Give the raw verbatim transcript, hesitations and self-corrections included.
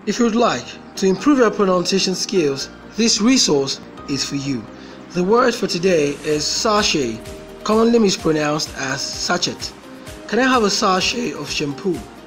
If you would like to improve your pronunciation skills, this resource is for you. The word for today is sachet, commonly mispronounced as sachet. Can I have a sachet of shampoo?